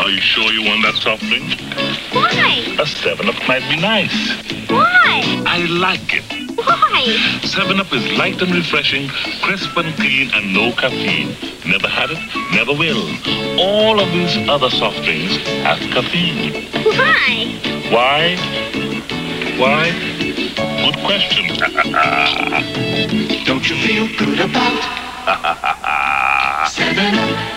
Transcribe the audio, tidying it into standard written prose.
Are you sure you want that soft drink? Why? A 7-Up might be nice. Why? I like it. Why? 7-Up is light and refreshing, crisp and clean, and no caffeine. Never had it, never will. All of these other soft drinks have caffeine. Why? Why? Why? Good question. Don't you feel good about 7-Up?